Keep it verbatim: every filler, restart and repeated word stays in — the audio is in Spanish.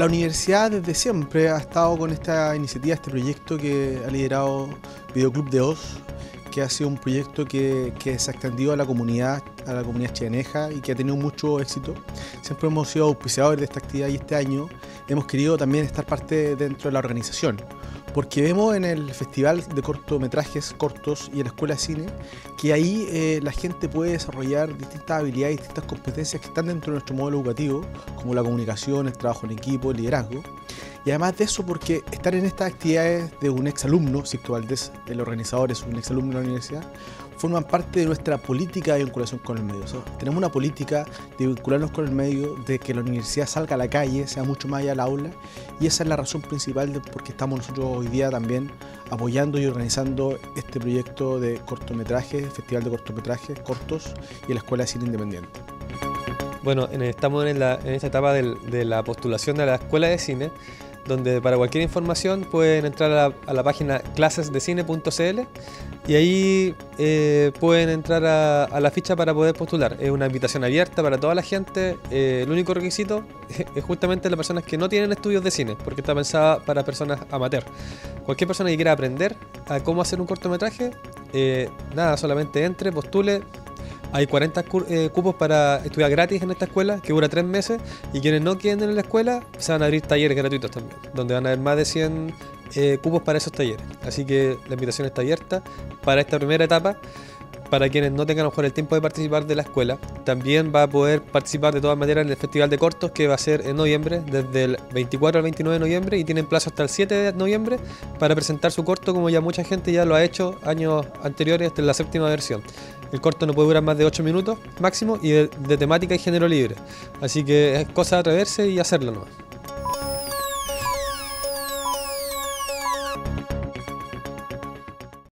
La universidad desde siempre ha estado con esta iniciativa, este proyecto que ha liderado Videoclub de Oz, que ha sido un proyecto que, que se ha extendido a la comunidad, a la comunidad chileneja y que ha tenido mucho éxito. Siempre hemos sido auspiciadores de esta actividad y este año hemos querido también estar parte dentro de la organización, porque vemos en el Festival de Cortometrajes Cortos y en la Escuela de Cine que ahí eh, la gente puede desarrollar distintas habilidades y distintas competencias que están dentro de nuestro modelo educativo, como la comunicación, el trabajo en equipo, el liderazgo. Y además de eso, porque estar en estas actividades de un exalumno, Sixto Valdés, el organizador es un exalumno de la universidad, forman parte de nuestra política de vinculación con el medio. O sea, tenemos una política de vincularnos con el medio, de que la universidad salga a la calle, sea mucho más allá del aula, y esa es la razón principal de por qué estamos nosotros hoy día también apoyando y organizando este proyecto de cortometrajes, Festival de Cortometrajes Cortos y la Escuela de Cine Independiente. Bueno, estamos en, la, en esta etapa del, de la postulación de la Escuela de Cine, donde para cualquier información pueden entrar a la, a la página clases de cine punto c l y ahí eh, pueden entrar a, a la ficha para poder postular. Es una invitación abierta para toda la gente. Eh, el único requisito es justamente las personas que no tienen estudios de cine, porque está pensada para personas amateur. Cualquier persona que quiera aprender a cómo hacer un cortometraje, eh, nada, solamente entre, postule. Hay cuarenta eh, cupos para estudiar gratis en esta escuela, que dura tres meses, y quienes no queden en la escuela se van a abrir talleres gratuitos también, donde van a haber más de cien eh, cupos para esos talleres. Así que la invitación está abierta para esta primera etapa. Para quienes no tengan a lo mejor el tiempo de participar de la escuela, también va a poder participar de todas maneras en el Festival de Cortos, que va a ser en noviembre, desde el veinticuatro al veintinueve de noviembre, y tienen plazo hasta el siete de noviembre para presentar su corto, como ya mucha gente ya lo ha hecho años anteriores, hasta la séptima versión. El corto no puede durar más de ocho minutos máximo y de, de temática y género libre, así que es cosa de atreverse y hacerlo nomás.